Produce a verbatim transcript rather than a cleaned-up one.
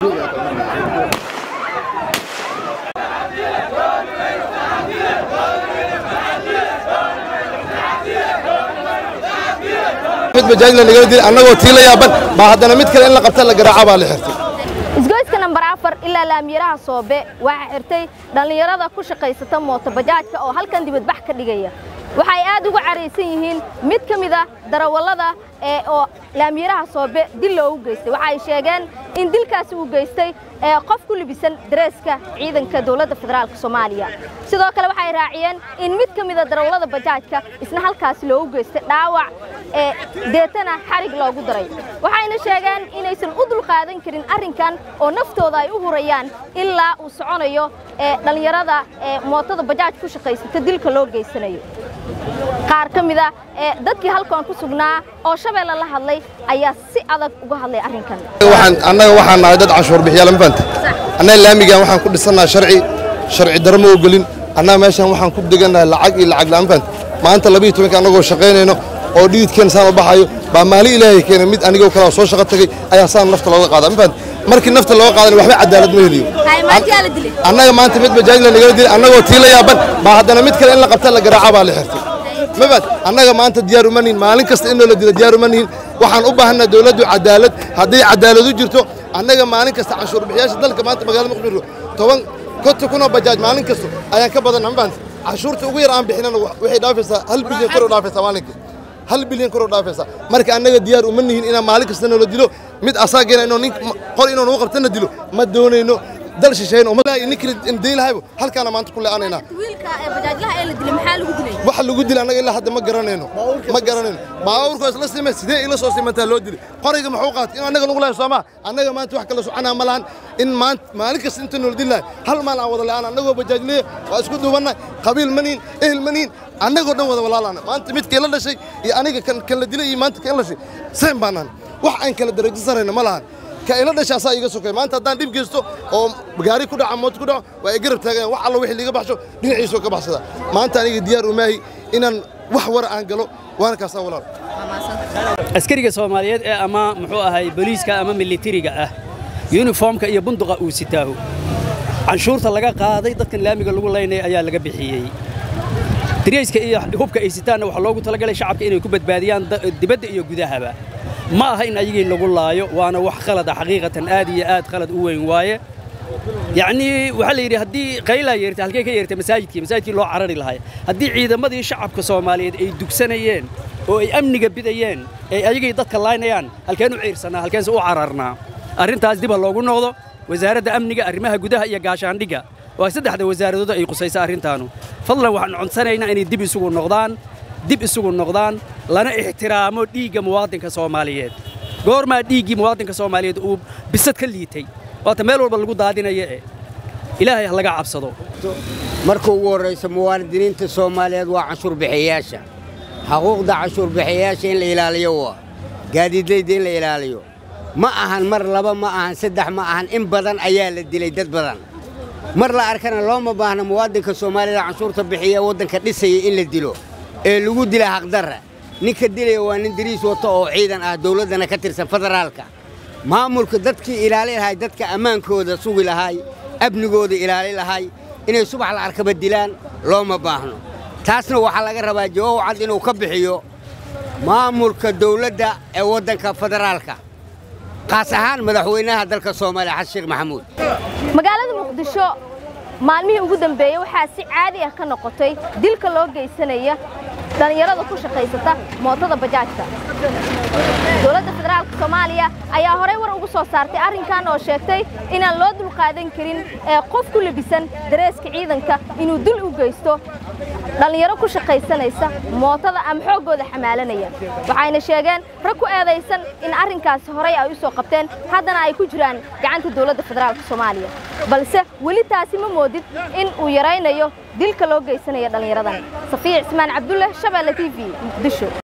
mid bajaajla laga dilay annagoo tii la yaaban baa haddana mid kale in la qabta la garaaca baa la xirtay isgoyska number afar ilaa laamiyaraha Soobe waxa xirtay dhalinyarada ku shaqaysata mooto bajaajka oo halkan dibadbax ka dhigaya waxay aad ugu careysan yihiin mid kamid ah darawalada ee oo laamiyaraha Soobe dil loogu geystay waxay sheegeen in dilkaasi uu geystay ee qof ku libisan dareeska ciidanka dawladda federaalka Soomaaliya sidoo kale waxay raaciyeen in mid kamid ah darawalada bajaajka isna halkaas loogu geystay dhaawac ee deetana xarig loogu daray waxayna sheegeen inaysan u dul qaadan karin arrinkan oo naftooda ay u hurayaan ilaa uu soconayo ee dhalinyarada ee mootada bajaaj ku shaqaysata dilka loo geysanayo qaar kamid ah ee dadkii halkan ku sugnaa oo Shabeelle la hadlay ayaa si adag uga hadlay arrinkan waxaan annaga waxaan nahay dad cashuur bixiyaal ma fahantay annaga laamiga waxaan ku dhisannaa sharci sharci darmo oo gelin annaga meeshan waxaan ku deganahay lacag iyo lacag la'aan fahantay maanta laba iyo toban anagoo shaqaynayno oo dhiidkeen saan u baxayo baa maali ilaahay keenay mid anigoo kala soo shaqo tagay ayaa saan nafta looga qaaday ma fahantay markii nafta looga qaaday waxba cadaalad ma heliyo annaga maanta mid bajaajla laga dilay annagoo tii la yaaban baa haddana mid kale in la qabta la garaaca baa la xirtay ma bad annaga maanta diyaar uma nihin maalin kasta in la dilo diyaar uma nihin waxaan u baahanaa dawladdu cadaalad haddii cadaalad u jirto annaga maalin kasta cashuur bixiyaasha dalka maanta magaalada Muqdisho toban konton kun oo bajaaj maalin kasta ayaan ka badan ma fahantay cashuurta ugu yar aan bixinana waxay dhaafaysaa hal bilyan kor oo dhaafaysaa maalintii hal bilyan kor oo dhaafaysaa marka annaga diyaar uma nihin in maalin kasta la dilo mid asaageena inuu nin qor inuu u qabtana dilo ma doonayno dal shisheeyna uma laa inkiri in deelahaybo halkaana maanta ku leeyaanayna wiilka ee bajaajlaha ee la dilay maxaa lagu dilay waxa lagu dilay anaga ilaa hadda ma garanayno ma garanayno baawurka isla simay sidee ila soo simantaa loo dilay qoriga muxuu qaatay in anaga lagu leeyahay Soomaa anaga maanta wax kala soconaa ma lahan in maanta maalin kasta inta noo dilay hal maal aan wada leeyahay anaga bajaajley waa isku duubanay qabiil maniin ehel maniin anaga dhan wada walaalana maanta mid kale la dhashay iyo aniga kan kan la dilay iyo maanta kan la dhashay seen baanan wax aan kala darajo sareyna ma lahan ka ila dhashay asaa iga sokay maanta hadaan dib geysto oo gaari ku dhaca mood ku dhaco waa ay garab taagan wax alla wixii liga baxsho dhinaciisa ka baxsada maanta aniga diyaar u maahay inaan wax war aan galo waana kaasa walaal askariga Soomaaliyeed ee ama muxuu ahay booliiska ama militariga ah uniformka iyo bunduqa uu sitaaho canshuurta laga qaaday dadkan laamiga lagu leeynay ayaa laga bixiyay direyska iyo hubka ay sitaana waxa loogu talagalay shacabka inay ku badbaadiyaan dibadda iyo gudahaba ما هي إن أيجي نقول لا يو وأنا وح خلد حقيقة آدي آد خلد أوين وايه يعني وحلا يري هدي قيلا يرتي هالكي كي يرتي مساجد كي مساجد كي لو عرري لهاي هدي عيدا مدي شعب كصومالي أي دكسنيين أو أي أمن جبديين أي أيجي ضد كلاينيان هالكانوا عيرسنا هالكان سو عررنا أرنت هذا بالله قلنا هذا وزارة أمن جا أرمها جودها يا جاشان دجا وأكيد هذا وزارة ده أي قصيصة أرنتانو فضلا وحن عن سنة هنا إن الدب يسوق النقدان dib isugu noqdaan lana ixtiraamo dhiiga muwaadinka Soomaaliyeed goorma dhiigi muwaadinka Soomaaliyeed uu bisad ka liitay waata meel walba lagu daadinayo ilaahay laga cabsado markuu ugu horeysa muwaadiniinta Soomaaliyeed waa cashuur bixiyaasha xuquuqda cashuur bixiyaasha in la ilaaliyo waa gaadiidleyda in la ilaaliyo ma ahan mar laba ma ahan saddex ma ahan in badan ayaa la dilay dad badan mar la arkana looma baahna muwaadinka Soomaaliyeed cashuurta bixiya wadanka dhisay in la dilo ee lagu dilay xaq darra ninka dilay waa nin diriis wato oo ciidan ah dawladana ka tirsan federaalka maamulka dadkii ilaalin lahay dadka amaankooda sugi lahay abnigooda ilaalin lahay inay subax la arkaba dilaan looma baahno taasna waxa laga rabaa jawaab cad inuu ka bixiyo maamulka dawladda ee wadanka federaalka qaas ahaan madaxweynaha dalka Soomaaliya Xasan Sheekh Maxamuud magaalada Muqdisho maalmihii ugu dambeeyay waxaa si caadi ah ka noqotay dilka loo geysanaya dhalinyarada ku shaqaysata mootada bajaajka dawladda federaalka Soomaaliya ayaa horey war ugu soo saartay arrinkan oo sheegtay inaan loo dul qaadan karin ee qof ku labisan dareeska ciidanka inuu dil u geysto dhalinyaro ku shaqaysanaysa mootada ama xoogooda xamaalanaya waxayna sheegeen rag ku eedeysan in arrinkaas horey ay u soo qabteen haddana ay ku jiraan gacanta dawladda federaalka Soomaaliya balse weli taasi ma moodid in uu yaraynayo dilka loo geysanayo dhalinyaradan Safiya Ismaan Cabdulle Shabeelle T V Muqdisho.